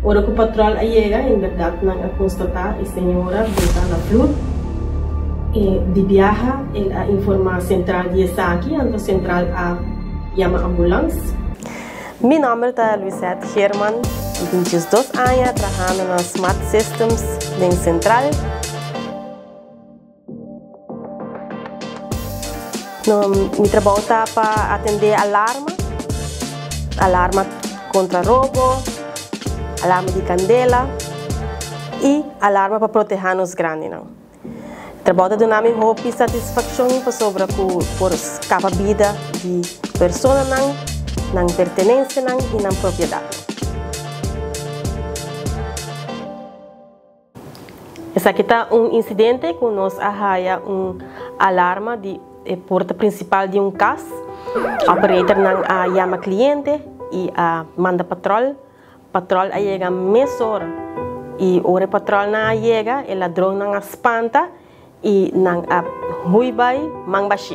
Ora que o patrão chega, em verdade, não a constatar a senhora está na flor. De viaja, a informar central de aqui, a central a chama ambulância. Meu nome é Luisette Herman, tenho 22 anos trabalhando na Smart Systems da central. Meu trabalho está para atender alarma contra roubo, alarma de candela e alarma para proteger os grandes. Trabalho de nome hope e satisfação sobre por escapa vida de pessoa não pertenência e não propriedade. Esse aqui está incidente que nós arraia alarma de porta principal de casa. O operator não chama cliente e manda patrol. Patrol chega meia hora e hora patrol não chega, o ladrão não espanta e não ruibai mangbashi.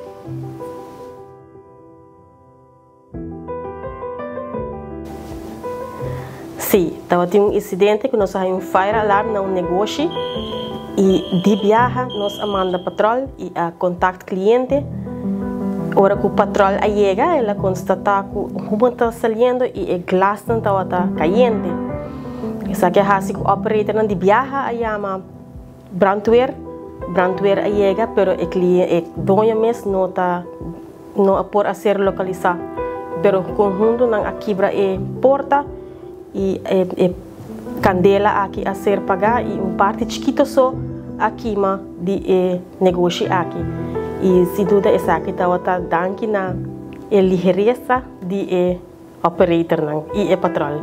Sim, estava tendo incidente que nós temos fire alarm no negócio e de viaja nós manda patrol e contact cliente. Ora que o patrol chega, ela constata que o está saindo e o glass está caindo. Isso aqui é o operator de viaja chama brandweer chega, pero o cliente dono mesmo não pode ser localizado. Pero o conjunto não quebra a porta e candela aqui a ser pagar e parte chiquita só aqui de negócio aqui. E se tudo isso aqui está dando na ligeireza de operator e patrol.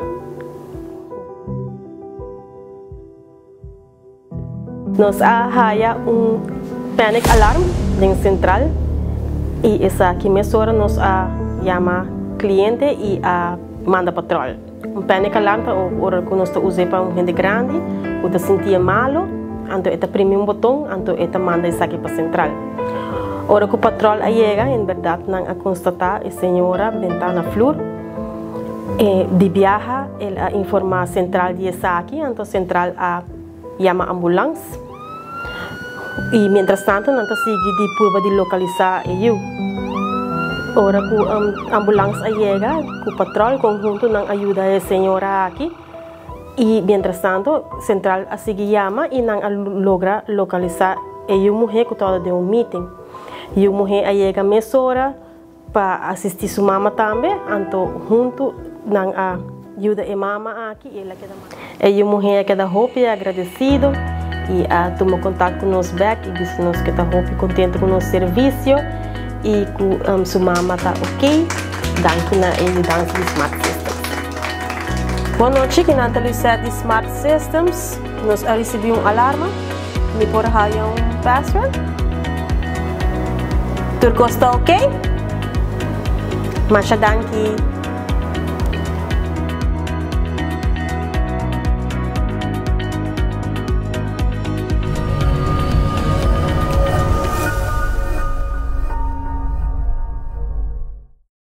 Nós arraia panic alarm na central e essa aqui mesora nós chama cliente e manda patrol. Panic alarm ora que nós usa para gente grande, que está sentia malo, então eta prime botão, então eta manda isso aqui para central. Ora que o patrol chega, em verdade não a constatar a senhora está na flor. De viaja, ela informa a central de aqui, então central chama ambulância. E, mientras tanto, não está seguindo de prova de localizar eu. Ora que a ambulância chega, o patrol conjunto não ajuda a senhora aqui. E, mientras tanto, central a seguir chama e não logra localizar eu mulher que está de meeting. E a mulher chega meia hora para assistir sua mama também, então junto não ajuda a mama aqui. E a mulher queda hope agradecido e toma contato com nós back e diz nos que está hope contente com o nosso serviço e que sua mama está ok, danke na dança de Smart Systems. Boa noite, que na Luisette de Smart Systems nós recebemos alarma, me por password. Tudo está ok? Mas danke.